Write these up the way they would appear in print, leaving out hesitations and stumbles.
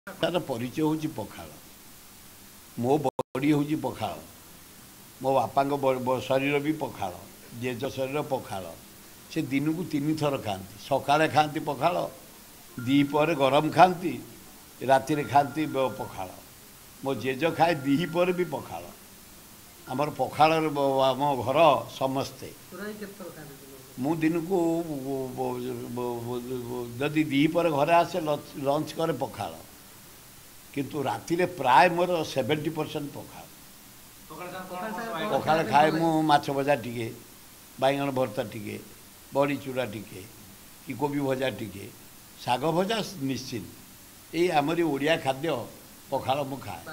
तार परिचय हूँ पखाल मो बड़ी हूँ पखाल मो बापा शरीर भी पखाल जेज शरीर पखाल से दिन को 3 थर खाती सकाଳେ खाती पखाल दीपर गरम खाती राति खाती पखाल मो जेज खाए दीपर भी पखाल आमर पखाल आम घर समस्ते मु दिन को जदि दीपर घर आसे लंच करे पखाल किंतु राति प्राय मोर 70% पखाल पखाल खाए मु माछ भजा टिके बैगण भर्ता टिके बड़ी चूड़ा टिके कि कोबी भजा टिके शाग भजा निश्चित ये आमरी ओडिया खाद्य पखाल मु खाए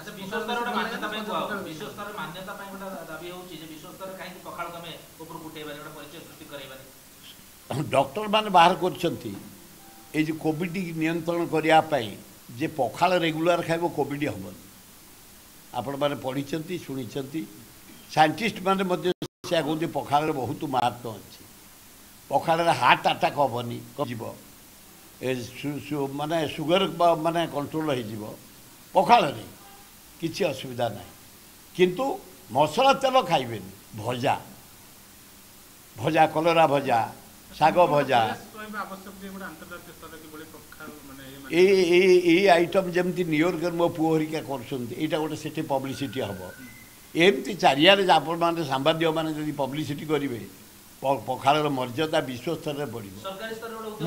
डॉक्टर माने बाहर कर कोविड नियंत्रण करने जे पखाल रेगुलर खाइब कोविड हम आपण मैंने पढ़ी शुणी साइंटिस्ट मैंने कहते पखाल बहुत महत्व अच्छी पखाल हार्ट अटैक हेनी माने सुगर माने कंट्रोल हो पखाल किसी असुविधा ना किंतु मसला तेल खाइबे भजा भजा कलरा भजा शाग भजा ये आइटम जमती न्यूयॉर्क मो पुओ हरिका कर गोटे पब्लिसिटी हम एमती चारियारे आपण मैंने सांबादिक मैंने पब्लिसिटी करेंगे पखाल मर्यादा विश्व स्तर में बढ़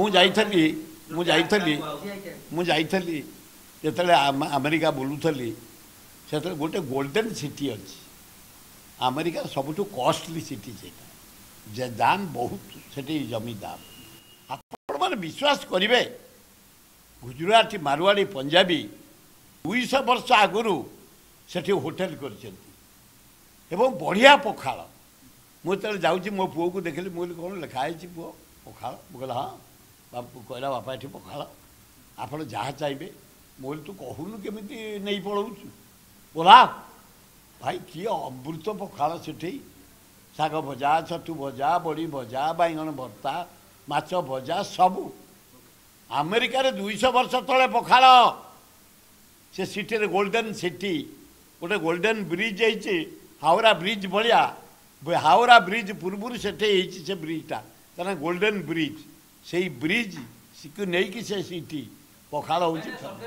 मुझे जो अमेरिका बुलूली से गोटे गोल्डन सिटी अच्छी अमेरिका सबुठ कॉस्टली सिटी से दाम बहुत से जमी दाम आपण मैंने विश्वास करेंगे गुजराती मारवाड़ी पंजाबी 200 वर्ष आगु से होटेल कर बढ़िया पखाल मुझे जाऊँगी मो पुओ को देखिली मुझे कौन लिखाई पुओ पखाल मुझे हाँ बापू कहला बापा ये पखाल आप जहाँ चाहिए मुझे तू कहूनु केमी नहीं पलाऊ बोला भाई किए अमृत पखाल से शाग भजा छतु भजा बड़ी भजा बैगण भर्ता माछ भजा सबू अमेरिका 200 वर्ष तले पखाल से सिटी रे गोल्डन सिटी गोटे गोल्डन ब्रिज है हावड़ा ब्रिज भाया हावड़ा ब्रिज पूर्व से ब्रिजटा कहना गोल्डन ब्रिज से ब्रिज को नहीं से सिटी पखाल हो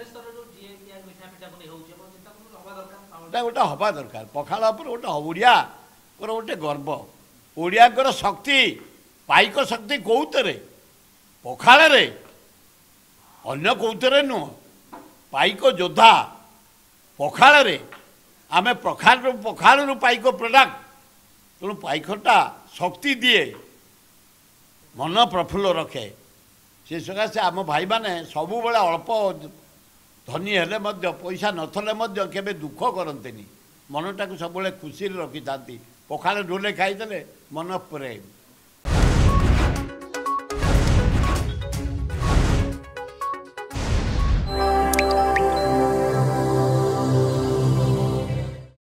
गोटे हवा दरकार पखाल गोटे ओडिया गोटे गर्व ओडिया शक्ति पाइक शक्ति कौतरे पखाल रे अन्य कौतरे नुह पाइक योद्धा पखाल रे आम पखाल पाइक प्रोडक्ट तेणु पाइकटा शक्ति दिए मन प्रफुल्ल रखे से सकाशे आम भाई मैंने सबु बड़े अल्प धनी हेले पैसा नथले केबे दुख करते मनटा को सब खुशी रखी था पखाल डोले खाईदे मन प्रेम